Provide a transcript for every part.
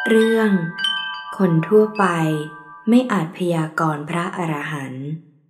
เรื่องคนทั่วไปไม่อาจพยากรณ์พระอรหันต์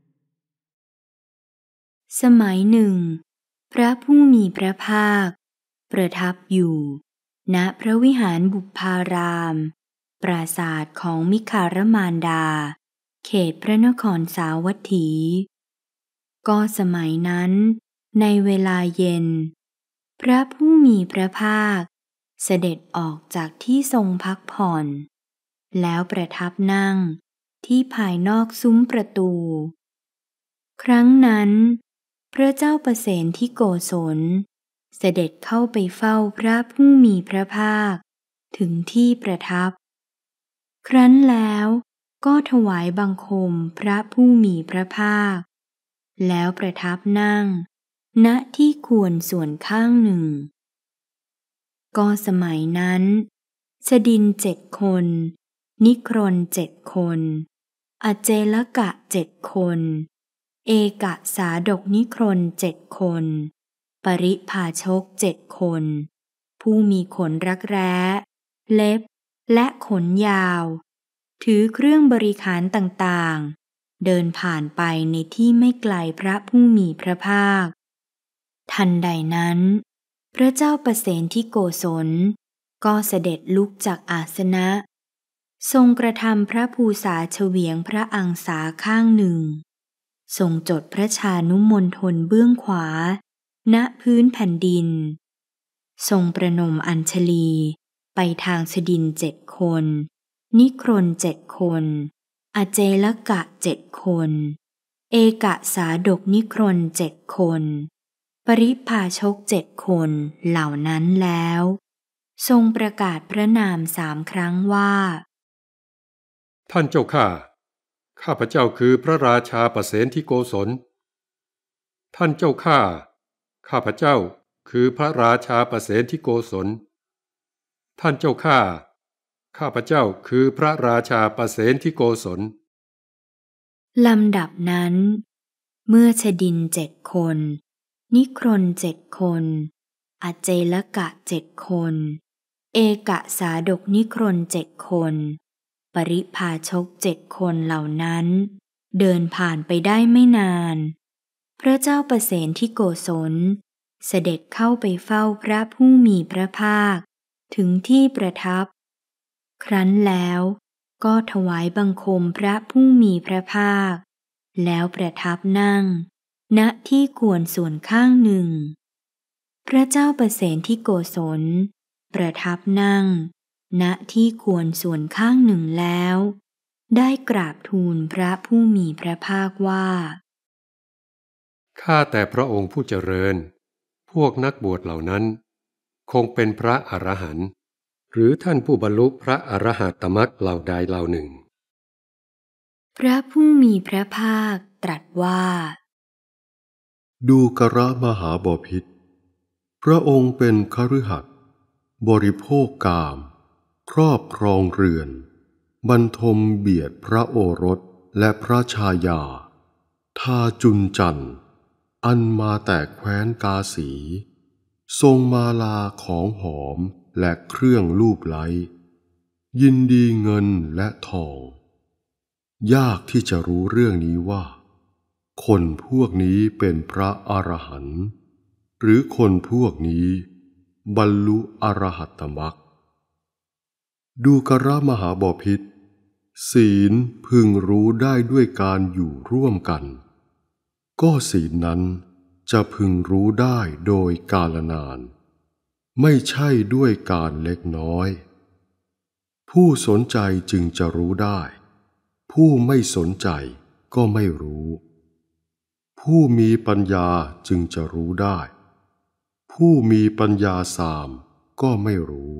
สมัยหนึ่งพระผู้มีพระภาคประทับอยู่ณพระวิหารบุพารามปราสาทของมิคารมารดาเขตพระนครสาวัตถีก็สมัยนั้นในเวลาเย็นพระผู้มีพระภาคเสด็จออกจากที่ทรงพักผ่อนแล้วประทับนั่งที่ภายนอกซุ้มประตูครั้งนั้นพระเจ้าประเสนที่โกศลเสด็จเข้าไปเฝ้าพระผู้มีพระภาคถึงที่ประทับครั้นแล้วก็ถวายบังคมพระผู้มีพระภาคแล้วประทับนั่งณที่ควรส่วนข้างหนึ่งก็สมัยนั้นสดิน7 คนนิครน7 คนอเจลกะ7 คนเอกสาดกนิครน7 คนปริภาชก7 คนผู้มีขนรักแร้เล็บและขนยาวถือเครื่องบริขารต่างๆเดินผ่านไปในที่ไม่ไกลพระผู้มีพระภาคทันใดนั้นพระเจ้าประเสนที่โกศลก็เสด็จลุกจากอาสนะทรงกระทำพระภูษาเฉวียงพระอังสาข้างหนึ่งทรงจดพระชานุมณฑลเบื้องขวาณพื้นแผ่นดินทรงประนมอัญชลีไปทางสดิน7 คนนิครน7 คนอเจลกะ7 คนเอกสาดกนิครน7 คนปริภาชก7 คนเหล่านั้นแล้วทรงประกาศพระนาม3 ครั้งว่าท่านเจ้าข้าพเจ้าคือพระราชาประเสนที่โกศลท่านเจ้าข้าพเจ้าคือพระราชาประเสนที่โกศลท่านเจ้าข้าพเจ้าคือพระราชาประเสนที่โกศลลำดับนั้นเมื่อชดิน7 คนนิครน7 คนอเจลกะ7 คนเอกสาดกนิครน7 คนปริภาชก7 คนเหล่านั้นเดินผ่านไปได้ไม่นานพระเจ้าประเสนที่โกศลเสด็จเข้าไปเฝ้าพระผู้มีพระภาคถึงที่ประทับครั้นแล้วก็ถวายบังคมพระผู้มีพระภาคแล้วประทับนั่งณที่ควรส่วนข้างหนึ่งพระเจ้าประเสนที่โกศลประทับนั่งณที่ควรส่วนข้างหนึ่งแล้วได้กราบทูลพระผู้มีพระภาคว่าข้าแต่พระองค์ผู้เจริญพวกนักบวชเหล่านั้นคงเป็นพระอรหันต์หรือท่านผู้บรรลุพระอรหัตตมรรคเหล่าใดเหล่าหนึ่งพระผู้มีพระภาคตรัสว่าดูกระมหาบพิตรพระองค์เป็นคฤหัสถ์บริโภคกามครอบครองเรือนบรรทมเบียดพระโอรสและพระชายาทาจุนจันทร์อันมาแต่แคว้นกาสีทรงมาลาของหอมและเครื่องลูบไล้ยินดีเงินและทองยากที่จะรู้เรื่องนี้ว่าคนพวกนี้เป็นพระอรหันต์หรือคนพวกนี้บรรลุอรหัตตมรรคดูกระมหาบพิตรศีลพึงรู้ได้ด้วยการอยู่ร่วมกันก็ศีลนั้นจะพึงรู้ได้โดยกาลนานไม่ใช่ด้วยการเล็กน้อยผู้สนใจจึงจะรู้ได้ผู้ไม่สนใจก็ไม่รู้ผู้มีปัญญาจึงจะรู้ได้ผู้มีปัญญาสามก็ไม่รู้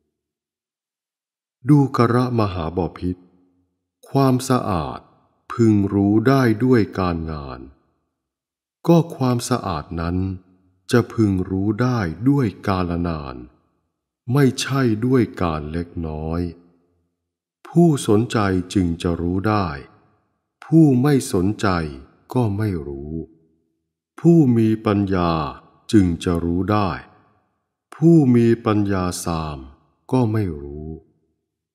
ดูกระมหาบพิตรความสะอาดพึงรู้ได้ด้วยการงานก็ความสะอาดนั้นจะพึงรู้ได้ด้วยกาลนานไม่ใช่ด้วยการเล็กน้อยผู้สนใจจึงจะรู้ได้ผู้ไม่สนใจก็ไม่รู้ผู้มีปัญญาจึงจะรู้ได้ผู้มีปัญญาสามก็ไม่รู้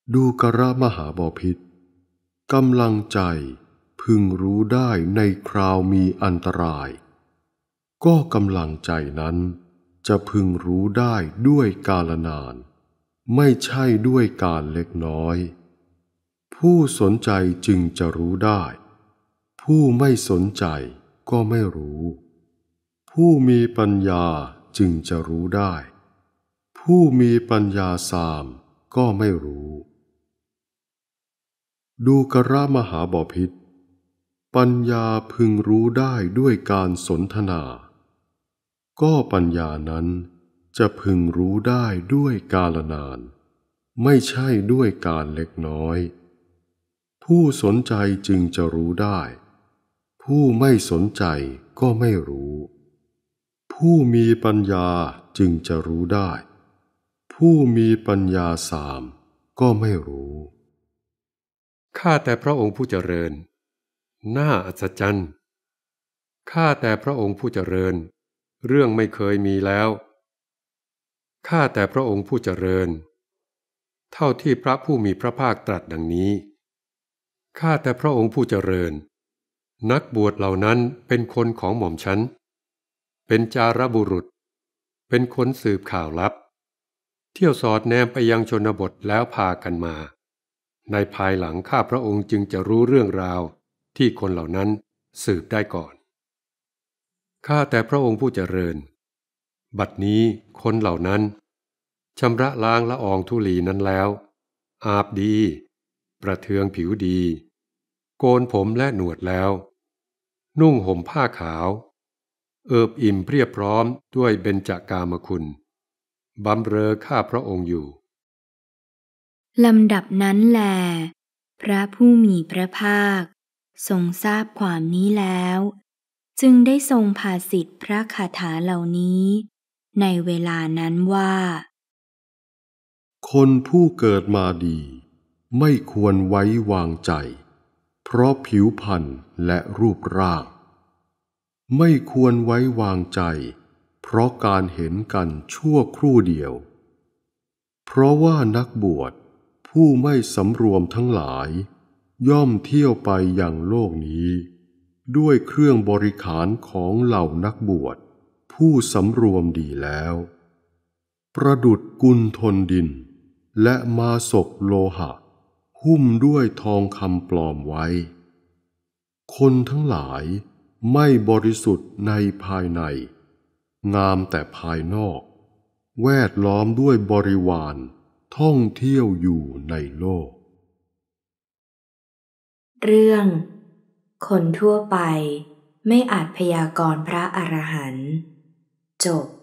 ดูกระมหาบพิตรกำลังใจพึงรู้ได้ในคราวมีอันตรายก็กำลังใจนั้นจะพึงรู้ได้ด้วยกาลนานไม่ใช่ด้วยการเล็กน้อยผู้สนใจจึงจะรู้ได้ผู้ไม่สนใจก็ไม่รู้ผู้มีปัญญาจึงจะรู้ได้ผู้มีปัญญาสามก็ไม่รู้ดูกระมหาบพิตรปัญญาพึงรู้ได้ด้วยการสนทนาก็ปัญญานั้นจะพึงรู้ได้ด้วยกาลนานไม่ใช่ด้วยการเล็กน้อยผู้สนใจจึงจะรู้ได้ผู้ไม่สนใจก็ไม่รู้ผู้มีปัญญาจึงจะรู้ได้ผู้มีปัญญาสามก็ไม่รู้ข้าแต่พระองค์ผู้เจริญน่าอัศจรรย์ข้าแต่พระองค์ผู้เจริญเรื่องไม่เคยมีแล้วข้าแต่พระองค์ผู้เจริญเท่าที่พระผู้มีพระภาคตรัสดังนี้ข้าแต่พระองค์ผู้เจริญนักบวชเหล่านั้นเป็นคนของหม่อมฉันเป็นจารบุรุษเป็นคนสืบข่าวลับเที่ยวสอดแนมไปยังชนบทแล้วพากันมาในภายหลังข้าพระองค์จึงจะรู้เรื่องราวที่คนเหล่านั้นสืบได้ก่อนข้าแต่พระองค์ผู้เจริญบัดนี้คนเหล่านั้นชำระล้างละอองธุลีนั้นแล้วอาบดีประเทืองผิวดีโกนผมและหนวดแล้วนุ่งห่มผ้าขาวเอิบอิ่มเพียบพร้อมด้วยเบญจกามคุณบำเรอข้าพระองค์อยู่ลำดับนั้นแลพระผู้มีพระภาคทรงทราบความนี้แล้วจึงได้ทรงภาสิทธิพระคาถาเหล่านี้ในเวลานั้นว่าคนผู้เกิดมาดีไม่ควรไว้วางใจเพราะผิวพรรณและรูปร่างไม่ควรไว้วางใจเพราะการเห็นกันชั่วครู่เดียวเพราะว่านักบวชผู้ไม่สำรวมทั้งหลายย่อมเที่ยวไปยังโลกนี้ด้วยเครื่องบริขารของเหล่านักบวชผู้สำรวมดีแล้วประดุจกุลทนดินและมาสกโลหะหุ้มด้วยทองคำปลอมไว้คนทั้งหลายไม่บริสุทธิ์ในภายในงามแต่ภายนอกแวดล้อมด้วยบริวารท่องเที่ยวอยู่ในโลกเรื่องคนทั่วไปไม่อาจพยากรณ์พระอรหันต์จบ